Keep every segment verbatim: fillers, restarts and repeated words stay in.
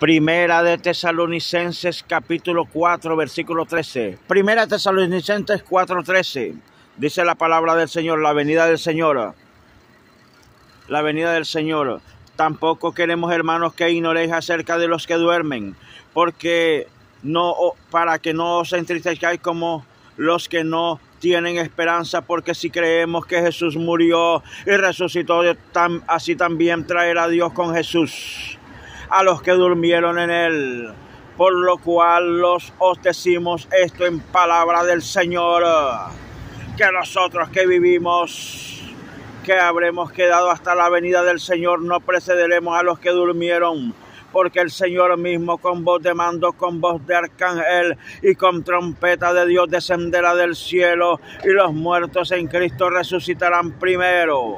Primera de Tesalonicenses capítulo cuatro versículo trece. Primera de Tesalonicenses cuatro trece. Dice la palabra del Señor, la venida del Señor. La venida del Señor. Tampoco queremos, hermanos, que ignoréis acerca de los que duermen, porque no, para que no os entristezcáis como los que no tienen esperanza, porque si creemos que Jesús murió y resucitó, así también traerá Dios con Jesús a los que durmieron en él. Por lo cual los os decimos esto en palabra del Señor, que nosotros que vivimos, que habremos quedado hasta la venida del Señor, no precederemos a los que durmieron, porque el Señor mismo con voz de mando, con voz de arcángel y con trompeta de Dios descenderá del cielo, y los muertos en Cristo resucitarán primero.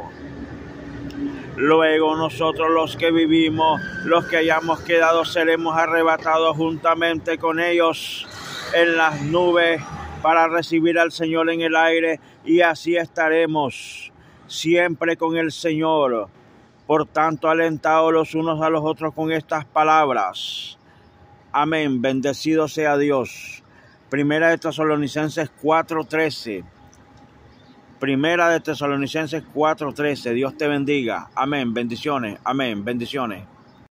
Luego nosotros los que vivimos, los que hayamos quedado, seremos arrebatados juntamente con ellos en las nubes para recibir al Señor en el aire, y así estaremos siempre con el Señor. Por tanto, alentaos los unos a los otros con estas palabras. Amén. Bendecido sea Dios. Primera de Tesalonicenses cuatro trece. Primera de Tesalonicenses cuatro trece. Dios te bendiga. Amén. Bendiciones. Amén. Bendiciones.